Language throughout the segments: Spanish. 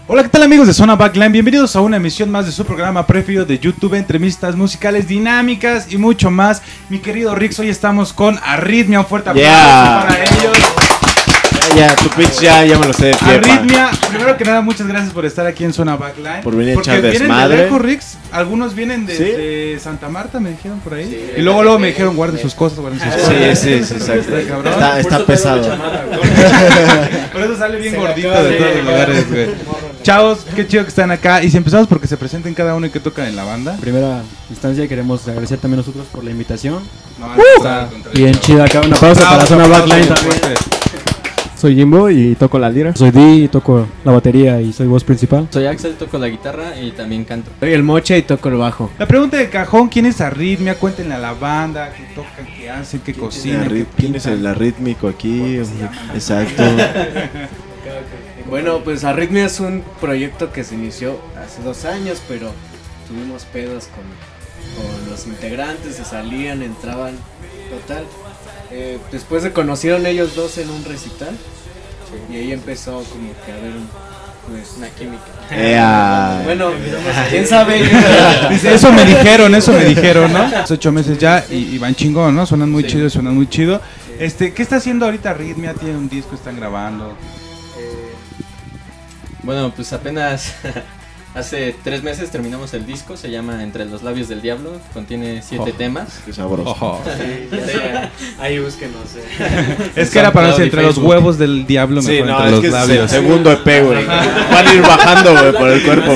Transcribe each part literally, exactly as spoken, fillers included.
Hola, ¿qué tal amigos de Zona Backline? Bienvenidos a una emisión más de su programa preferido de YouTube, entrevistas musicales dinámicas y mucho más. Mi querido Rix, hoy estamos con Arritmia, un fuerte aplauso yeah. para ellos. Ya, ya, tu pitch ya, ya me lo sé de pie, Arritmia, primero que nada, muchas gracias por estar aquí en Zona Backline. Por venir a echar desmadre. Porque vienen de lejos, Rix, algunos vienen de, ¿Sí? de Santa Marta, me dijeron por ahí. Sí, y luego luego me dijeron, guarden sus cosas, guarden sus cosas. Sí, sí, sí, exacto. Está, está pesado. Por eso sale bien gordito de todos los lugares, güey. Chavos, qué chido que están acá. Y si empezamos porque se presenten cada uno y que tocan en la banda. Primera instancia queremos agradecer también nosotros por la invitación. No, uh, está bien chida acá, una pausa para Zona Backline también. Soy Jimbo y toco la lira. Soy Di y toco la batería y soy voz principal. Soy Axel, toco la guitarra y también canto. Soy el Moche y toco el bajo. La pregunta de cajón, ¿quién es Arritmia? Cuéntenle a la banda, qué tocan, qué hacen, qué cocinan, qué ¿Quién es el arrítmico aquí? Exacto. Bueno, pues Arritmia es un proyecto que se inició hace dos años, pero tuvimos pedos con, con los integrantes, se salían, entraban, total. Eh, después se conocieron ellos dos en un recital, sí. Y ahí empezó como que a haber un, pues, una química. Yeah. Bueno, quién sabe. Dice, eso me dijeron, eso me dijeron, ¿no? Hace ocho meses ya y, y van chingón, ¿no? Suenan muy sí. chido, suenan muy chido. Este, ¿qué está haciendo ahorita Arritmia? ¿Tiene un disco? ¿Están grabando? Bueno, pues apenas hace tres meses terminamos el disco, se llama Entre los labios del diablo, contiene siete oh, temas. Qué sabroso. Oh, sí, ya sé, ahí búsquenos. Eh. Es que era para decir entre los huevos del diablo, sí, mejor no, entre es los que labios. Es el segundo E P, güey. Van a ir bajando, güey, por el cuerpo.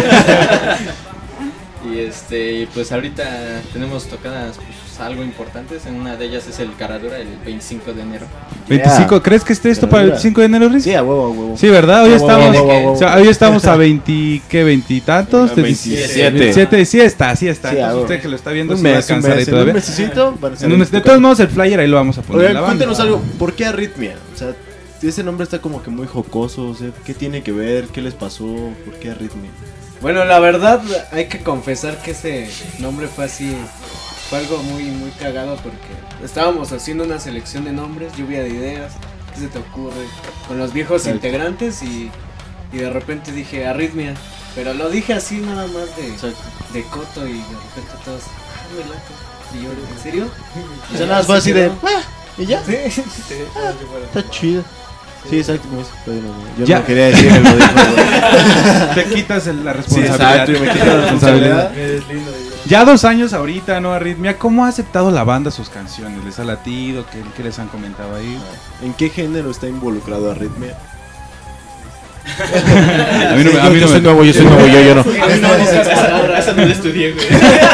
Y este, y pues ahorita tenemos tocadas pues, algo importantes, en una de ellas es el Caradura el veinticinco de enero. veinticinco, ¿crees que esté esto para el veinticinco de enero, Riz? Sí, a huevo, a huevo. Sí, ¿verdad? Hoy a estamos huevo, a huevo. O sea, hoy estamos a veinte, ¿qué? ¿Veintitantos? veintisiete. veintisiete, sí está, sí está. Sí, Entonces usted que lo está viendo un se mes, va a alcanzar un mes, ahí todavía. ¿En un mesecito? En un mes. De todos modos el flyer ahí lo vamos a poner. Oye, en la banda. cuéntenos algo, ¿por qué Arritmia? O sea, ese nombre está como que muy jocoso, o sea, ¿qué tiene que ver? ¿Qué les pasó? ¿Por qué Arritmia? Bueno, la verdad hay que confesar que ese nombre fue así, fue algo muy muy cagado porque estábamos haciendo una selección de nombres, lluvia de ideas, ¿qué se te ocurre? Con los viejos Exacto. integrantes y, y de repente dije Arritmia, pero lo dije así nada más de, de coto y de repente todos, ah, me late. Y yo, ¿en serio? O sea, nada más fue así de, ah, ¿y ya? Sí, sí, ah, está chido. Sí, exacto, como bueno, yo ya. no quería decir el lo dijo. Te quitas el, la Sí, responsabilidad. exacto, y me quitas la responsabilidad. Ya dos años ahorita, ¿no, Arritmia? ¿Cómo ha aceptado la banda sus canciones? ¿Les ha latido? ¿Qué, qué les han comentado ahí? ¿En qué género está involucrado Arritmia? A mí no me... A mí no yo soy me... nuevo, yo soy nuevo, yo, yo no. A mí no me digas palabras, no lo estudié, güey.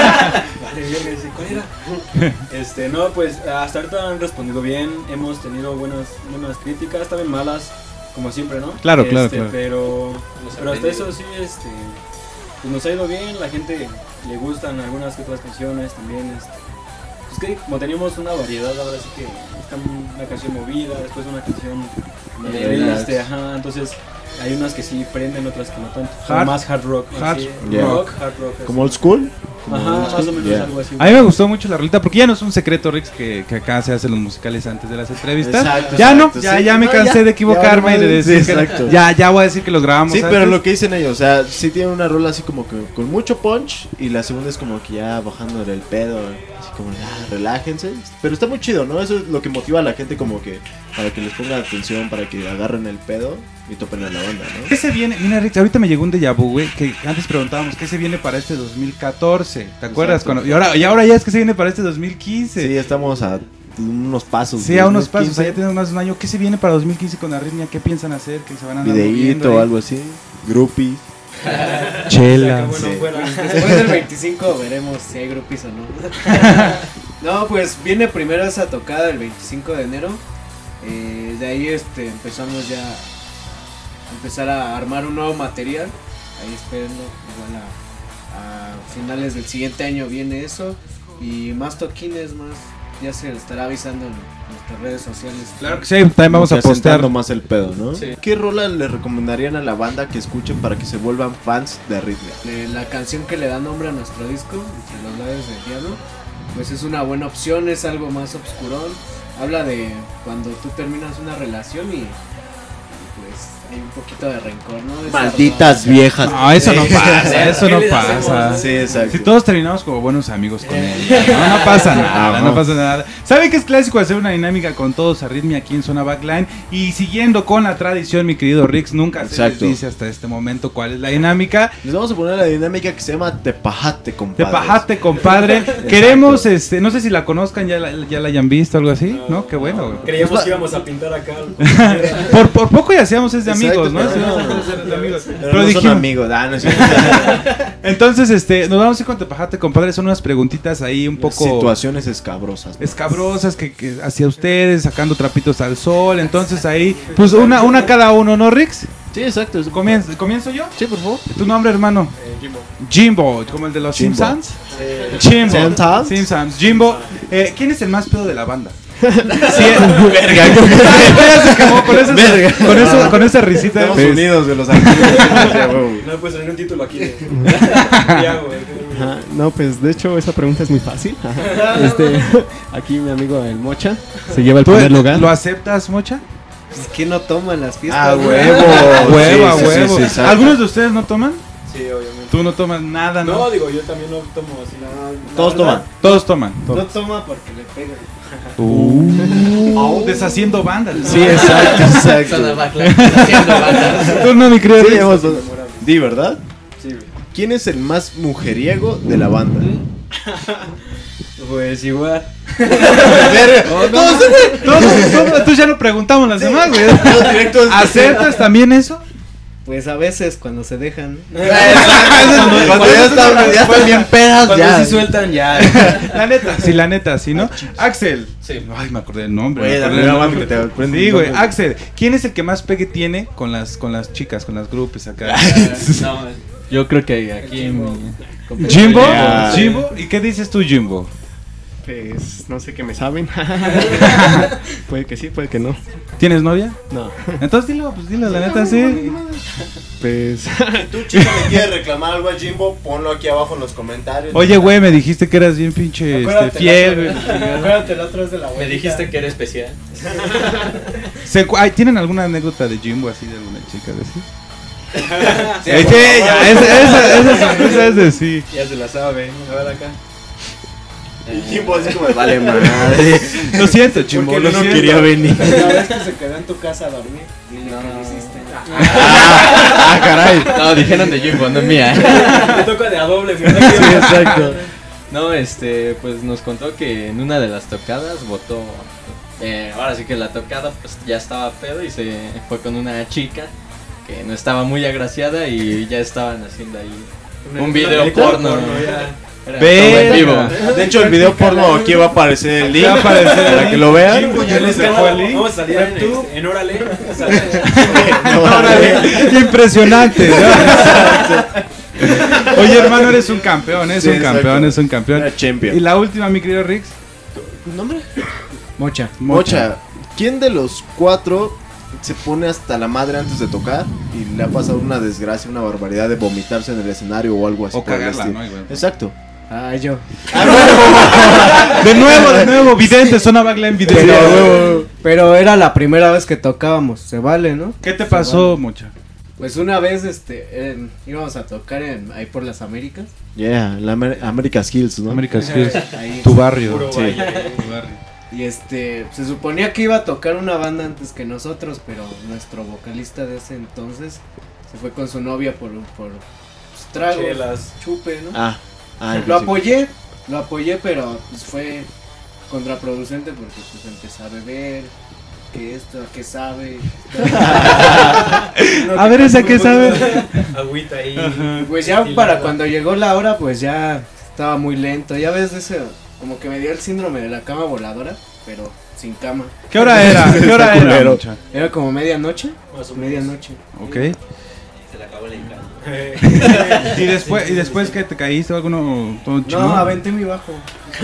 Este, no, pues hasta ahorita han respondido bien, hemos tenido buenas, buenas críticas, también malas, como siempre, ¿no? Claro, este, claro, claro. Pero, pero hasta eso sí, este, pues nos ha ido bien, la gente le gustan algunas que otras canciones también, este, pues que como teníamos una variedad, ahora sí que está una canción movida, después una canción de este, ajá, entonces hay unas que sí prenden, otras que no tanto, hard, más hard rock, hard, así, yeah. rock, hard rock, ¿como old school? Como ajá, más o menos yeah. algo así. A mí me gustó mucho la rolita porque ya no es un secreto, Rix, que, que acá se hacen los musicales antes de las entrevistas. Exacto, ya exacto, no, ya, sí. ya me cansé no, ya, de equivocarme y de decir sí, que ya, ya voy a decir que los grabamos. Sí, antes. pero lo que dicen ellos, o sea, sí tienen una rola así como que con mucho punch y la segunda es como que ya bajándole el pedo, así como ya, relájense. Pero está muy chido, ¿no? Eso es lo que motiva a la gente como que para que les pongan atención, para que agarren el pedo y topen a la banda, ¿no? ¿Qué se viene? Mira, Rix, ahorita me llegó un déjà vu, güey, que antes preguntábamos ¿qué se viene para este dos mil catorce? ¿Te acuerdas? Cuando, y, ahora, y ahora ya es que se viene para este dos mil quince. Sí, estamos a unos pasos. Sí, a unos pasos, o sea, ya tenemos más de un año. ¿Qué se viene para dos mil quince con Arritmia? ¿Qué piensan hacer? ¿Qué se van a andar videíto o algo así? Groupies. Chela. Bueno, sí. Después del veinticinco veremos si hay groupies o no. No, pues viene primero esa tocada el veinticinco de enero. Eh, de ahí este empezamos ya a empezar a armar un nuevo material. Ahí espérenlo, igual a, a finales del siguiente año viene eso. Y más toquines, más ya se estará avisando en nuestras redes sociales. Claro que sí, también vamos a postear más el pedo, ¿no? Sí. ¿Qué rola le recomendarían a la banda que escuchen para que se vuelvan fans de Arritmia? Eh, la canción que le da nombre a nuestro disco, Entre los labios del diablo, pues es una buena opción, es algo más obscurón. Habla de cuando tú terminas una relación y, y pues hay un poquito de rencor, ¿no? De Malditas esa- viejas. No, eso no pasa, eso ¿Qué no les pasa. hacemos? Sí, exacto. Si todos terminamos como buenos amigos con ella, no, no pasa nada, Ajá. no pasa nada. ¿Saben que es clásico hacer una dinámica con todos Arritmia aquí en Zona Backline? Y siguiendo con la tradición, mi querido Rix, nunca se les Exacto. dice hasta este momento cuál es la dinámica. Les vamos a poner la dinámica que se llama Te pajate, compadre. Te pajaste, compadre. Queremos, este, no sé si la conozcan, ya la, ya la hayan visto, algo así, ¿no? Qué bueno, güey. Creíamos que íbamos a pintar acá. Por, por poco y hacíamos es de Exacto, amigos, ¿no? pero Sí, no, vamos a hacer de amigos. Pero, Pero no son dijimos, amigos, ah, no es cierto. entonces, este, nos vamos a ir con Te pajaste, compadre. Son unas preguntitas ahí un poco Situaciones escabrosas. ¿no? escabrosas que, que hacia ustedes, sacando trapitos al sol. Entonces ahí, pues una, una cada uno, ¿no, Rix? Sí, exacto. Comienzo, ¿comienzo yo? Sí, por favor. ¿Tu nombre, hermano? Jimbo. Jimbo, como el de los Jimbo. Simpsons. Jimbo. Simpsons. Simpsons. Jimbo. Eh, ¿Quién es el más pedo de la banda? Sí, Verga. se quemó con, esa, Verga. con, eso, con esa risita. Estamos Pues, unidos de los artistas. No puedes tener un título aquí de. Ya, güey. Ajá, no, pues de hecho esa pregunta es muy fácil. Ajá. Este, aquí mi amigo el Mocha se lleva el ¿Tú primer lugar. lo aceptas, Mocha? Pues, ¿quién no toma en las fiestas? Ah, no? huevo. Huevo, a Sí, sí, huevo. sí, sí, exacto. ¿Algunos de ustedes no toman? Sí, obviamente. Tú no tomas nada, ¿no? No, digo, yo también no tomo así. No, Todos la toman. verdad, Todos toman. No todos. toma porque le pegan. Uh, deshaciendo bandas. Sí, exacto, Zona exacto. Backline, haciendo bandas. Tú no, mi querido Sí, Rix. hemos- Di, ¿verdad? Sí, güey. ¿Quién es el más mujeriego de la banda? Pues igual. Todos, todos, todos, tú ya no preguntamos las demás, güey. Todos directos. ¿Aceptas también eso? Pues a veces cuando se dejan. Cuando ya están, ya están bien pedas, Cuando ya. sí sueltan, ya. La neta, sí, la neta, sí, ¿no? Axel. Sí. Ay, me acordé del nombre. Güey, me la acordé del primera nombre. banda que te aprende Sí, un güey. nombre. Axel, ¿quién es el que más pegue tiene con las, con las chicas, con las grupos acá? No, yo creo que aquí mi Jimbo, Yeah. Jimbo, ¿y qué dices tú, Jimbo? Pues no sé qué me saben. Puede que sí, puede que no. ¿Tienes novia? No, Entonces dilo, pues dilo, la neta, sí. pues Tú, chica, le quieres reclamar algo a Jimbo, ponlo aquí abajo en los comentarios. Oye, güey, me dijiste que eras bien pinche este, Acuérdate, fiel. la otra- güey. Acuérdate, la otra es de la Me abuelita. dijiste que era especial. Se cu- ay, ¿tienen alguna anécdota de Jimbo así de alguna chica de así? Sí, Eh, sí, ya, esa, esa, esa, esa es de sí. Ya se la sabe. A ver acá. Y Jimbo así como, vale madre. Lo siento, Jimbo, Porque lo no siento. quería venir. La vez que se quedó en tu casa a dormir. Dile que le hiciste. Ah, caray. No, dijeron de Jimbo, no mía. Me toca de a doble. Sí, exacto. No, este, pues nos contó que en una de las tocadas votó. Eh, ahora sí que la tocada, pues ya estaba pedo y se fue con una chica que no estaba muy agraciada y ya estaban haciendo ahí un video porno. Era todo en vivo. Verga. De hecho, el video porno aquí va a aparecer el link. Va a aparecer el para link. que lo vean. Jimbo ya les dejó el link. Vamos a salir en, este, en Órale. Órale, impresionante, ¿no? Oye, hermano, eres un campeón, es Sí, un exacto. campeón, es un campeón. Era champion. Y la última, mi querido Rix. ¿Tu nombre? Mocha. Mocha. ¿Quién de los cuatro se pone hasta la madre antes de tocar y le ha pasado una desgracia, una barbaridad de vomitarse en el escenario o algo así? O por el cagarla, estilo? ¿no? Igual. Exacto. Ah, yo. De nuevo, de nuevo, vidente, Zona Backline vidente. Pero, pero era la primera vez que tocábamos. Se vale, ¿no? ¿Qué te pasó, Mocha? Pues una vez este en- íbamos a tocar en, ahí por las Américas. Yeah, la Amer- America's Hills, ¿no? America's Hills, Ahí. tu barrio. Puro Sí. valle. Tu barrio. Y este, se suponía que iba a tocar una banda antes que nosotros, pero nuestro vocalista de ese entonces se fue con su novia por, por pues, tragos, Chelas. chupe, ¿no? Ah, ah lo inclusive. apoyé, lo apoyé, pero pues fue contraproducente porque pues empecé a beber, que esto, a qué sabe. A ver, esa que sabe. Agüita ahí. Y pues ya Y para la- cuando llegó la hora, pues ya estaba muy lento. Ya ves ese, como que me dio el síndrome de la cama voladora, pero sin cama. ¿Qué hora era? ¿Qué hora Está era, culero. Mocha? Era como medianoche, Más o menos. medianoche. Ok. Se le acabó el encanto. Eh, ¿Y después, ¿y después que te caíste o alguno todo No, chingón? aventé mi bajo.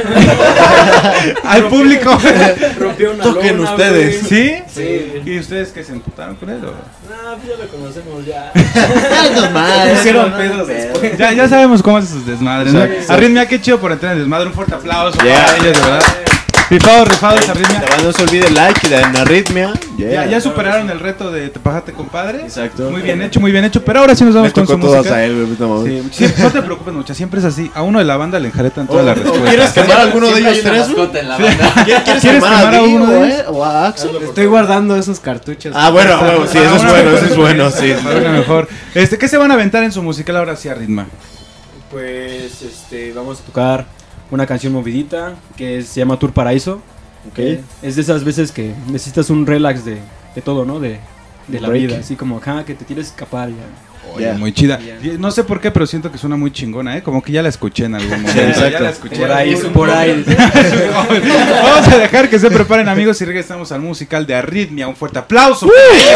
Al público. Rompió una Toquen lona, ustedes. güey. ¿Sí? Sí. ¿Y ustedes que se emputaron con él? o? No, pues ya lo conocemos ya. Hicieron pedos después. Ya, ya sabemos cómo hacen sus desmadres, ¿no? Exacto. Arritmia, qué chido por entrar en desmadre. Un fuerte aplauso Yeah. para ellos, de verdad. Rifado, rifado esa arritmia. La banda no se olvide like y la en arritmia. Yeah. Ya, ya superaron el reto de Te Pajaste, compadre. Exacto. Muy bien hecho, muy bien hecho. Pero ahora sí nos vamos Me con su tocó todas música. a él, güey. puta madre. Sí, siempre- no te preocupes mucho, siempre es así. A uno de la banda le enjaretan todas O- las o respuestas. ¿Quieres quemar a alguno de Siempre ellos hay una tres, güey? mascota en la banda. ¿Quieres, ¿Quieres quemar a quemar a Di uno de o, ellos? eh, o a Axel? Estoy guardando esos cartuchos. Ah, bueno, a huevo, sí, eso es Ah, bueno, una eso es mejor. bueno, sí. Para una mejor. Este, ¿qué se van a aventar en su musical ahora sí, Arritma? Pues este, vamos a tocar una canción movidita que se llama Tour Paraíso. Ok. Eh, es de esas veces que necesitas un relax de, de todo, ¿no? De, de la Break. vida, así como ajá, que te quieres escapar ya. Oye, Ya. muy chida. Ya. Y No sé por qué, pero siento que suena muy chingona, ¿eh? Como que ya la escuché en algún momento. exacto. Ya la escuché. Por ahí, por ahí. Vamos a dejar que se preparen, amigos, y regresamos al musical de Arritmia. Un fuerte aplauso.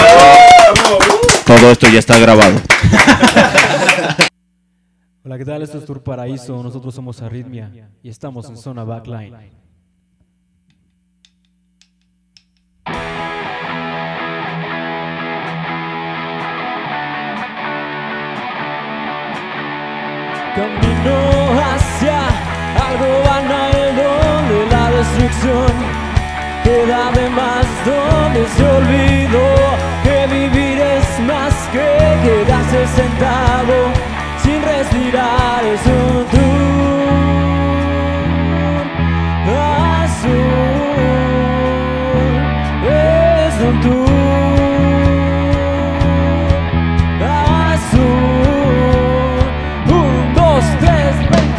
Todo esto ya está grabado. Hola, ¿qué tal? Esto es Tour Paraíso, nosotros somos Arritmia y estamos en zona backline. Camino hacia algo banal donde la destrucción queda de más, donde se olvidó que vivir es más que quedarse sentado sin respirar. Es un tour azul, es un tour azul. Un, dos, tres, ven.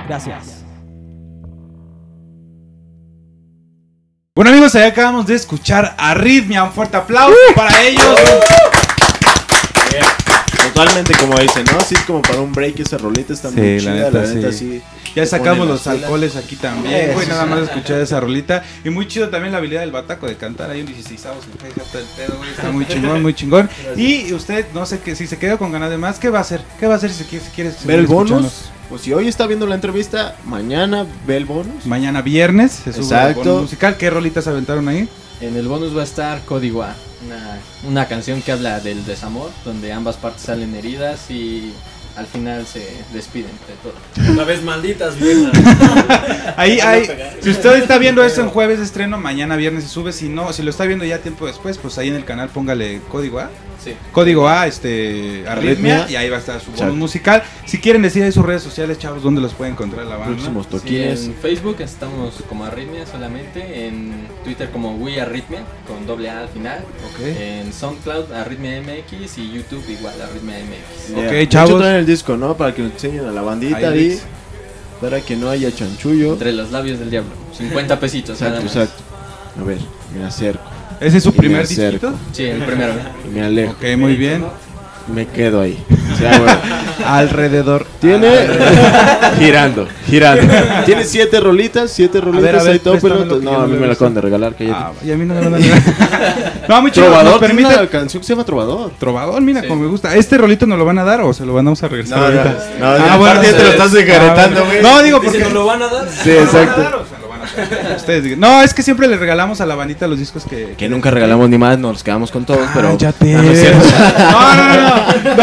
Gracias. Bueno amigos, ahí acabamos de escuchar Arritmia, un fuerte aplauso uh, para ellos. Uh, yeah. Totalmente como dicen, ¿no? Sí, es como para un break esa rolita está sí, muy chida, la neta, la neta sí. sí. Ya sacamos los alcoholes aquí también, güey, nada más escuchar esa rolita. Y muy chido también la habilidad del Bataco de cantar, hay un dieciseisavos en Facebook, el pedo, güey, está muy chingón, muy chingón. Y usted, no sé, que si se queda con ganas de más, ¿qué va a hacer? ¿Qué va a hacer si, si quiere ver el bonus? Pues si hoy está viendo la entrevista, mañana ve el bonus. Mañana viernes se sube Exacto. el bonus musical. ¿Qué rolitas aventaron ahí? En el bonus va a estar Código A, una, una canción que habla del desamor, donde ambas partes salen heridas y al final se despiden de todo. Una vez malditas, viejas. Ahí, ahí, si usted está viendo esto en jueves de estreno, mañana viernes se sube. Si no, si lo está viendo ya tiempo después, pues ahí en el canal póngale Código A. Sí. Código A, este, Arritmia, y ahí va a estar su bonus musical. Si quieren decir ahí sus redes sociales, chavos, ¿dónde los puede encontrar la banda? Próximos toquines. Sí, en Facebook estamos como Arritmia solamente, en Twitter como We Arritmia, con doble A al final. Okay. En SoundCloud Arritmia M X y YouTube igual Arritmia M X. Yeah. Ok, chavos. De hecho, traen el disco, ¿no? Para que nos enseñen a la bandita ahí, para que no haya chanchullo. Entre los labios del diablo, cincuenta pesitos. Exacto, exacto. A ver, me acerco. ¿Ese es su primer disquito? Sí, el primero. Y me alejo. Ok, muy bien. Me quedo ahí. O sea, bueno. Alrededor. Tiene. girando, girando. Tiene siete rolitas, siete rolitas. A ver, a ver, ahí todo, pero no, no, a mí me la acaban de regalar. Que ah, y a mí no me la van a regalar. No, muy chido. Trovador, permite una canción que se llama Trovador. Trovador, mira, sí. Como me gusta. ¿Este rolito nos lo van a dar o se lo vamos a regresar? No, ahorita? no, no, ah, bueno, ya te lo estás encaretando, güey. No, digo porque. ¿Nos lo van a dar? Sí, exacto. Ustedes digan. No, es que siempre le regalamos a la bandita los discos que... Que, que nunca regalamos ni más, nos quedamos con todos, ah, pero... Ya te... No, no, no, no, no,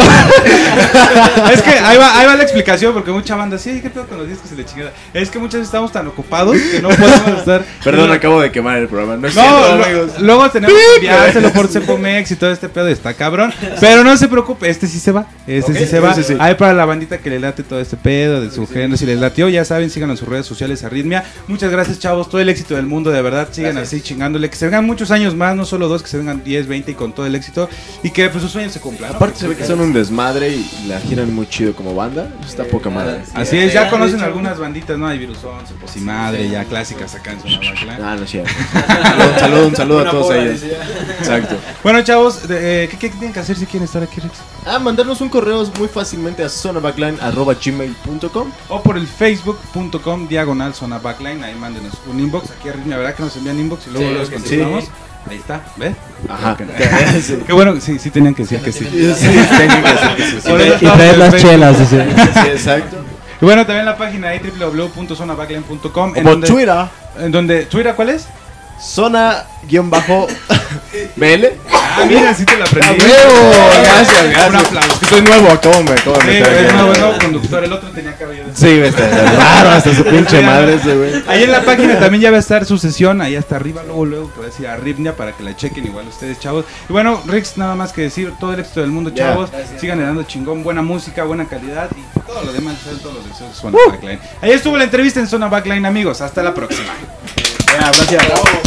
no. Es que ahí va, ahí va la explicación, porque mucha banda, sí, ¿qué pedo con los discos y la chingada? Es que muchas veces estamos tan ocupados que no podemos estar... Perdón, no, acabo de quemar el programa, no es no, cierto, lo, amigos. Luego tenemos que enviárselo por Cepomex y todo este pedo, está cabrón. Pero no se preocupe, este sí se va, este okay, sí se va. Sí, sí. Ahí para la bandita que le late todo este pedo de su sí, género, si les latió, ya saben, síganos en sus redes sociales, Arritmia. Muchas gracias, chavos, todo el éxito del mundo, de verdad, sigan Gracias. Así chingándole, que se vengan muchos años más, no solo dos, que se vengan diez, veinte y con todo el éxito y que pues sus sueños se cumplan. Aparte, ¿no? Se ve que son un desmadre y la giran muy chido como banda, está poca madre. Así es, ya conocen algunas banditas, ¿no? Hay Virusón, Cepos y Madre, ya clásicas acá en Zona Backline. Ah, no es cierto. Un saludo, un saludo a todos ellos. Exacto. Bueno, chavos, de, eh, ¿qué, ¿qué tienen que hacer si quieren estar aquí, Rex? Ah, mandarnos un correo muy fácilmente a zonabackline arroba gmail punto com o por el facebook punto com diagonal Zona Backline, ahí mándenos un inbox, aquí Arritmia, ¿verdad? Que nos envían inbox y luego sí, los contestamos. Sí. Ahí está, ¿ves? Ajá. Sí. Qué bueno, sí, sí tenían que decir que sí. Sí, sí tenían que decir que sí. sí. Y traer las chelas. Sí, sí, exacto. Y bueno, también la página ahí doble u doble u doble u punto zona backline punto com. O por Twitter. En donde, ¿Twitter cuál es? Zona guión bajo B L. Ah, mira, sí te la aprendí. Gracias, gracias. Un aplauso. Estoy nuevo, acabo me acabo de meter. Sí, es nuevo, nuevo conductor, el otro tenía cabello de... Sí, está raro, hasta su pinche madre ese güey. Ahí en la página también ya va a estar su sesión, ahí hasta arriba, luego, luego, que va a decir Arritmia para que la chequen igual ustedes, chavos. Y bueno, Rix, nada más que decir, todo el éxito del mundo, chavos. Yeah, sigan dando chingón, buena música, buena calidad y todo lo demás, todos los deseos de Zona uh. Backline. Ahí estuvo la entrevista en Zona Backline, amigos. Hasta la próxima. Yeah, gracias.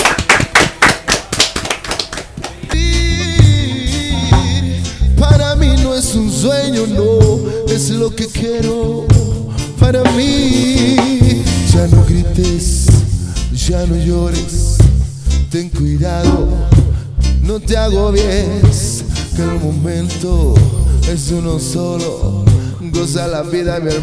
Para mí no es un sueño, no, es lo que quiero para mí. Ya no grites, ya no llores, ten cuidado, no te agobies, que el momento es uno solo, goza la vida, mi hermano.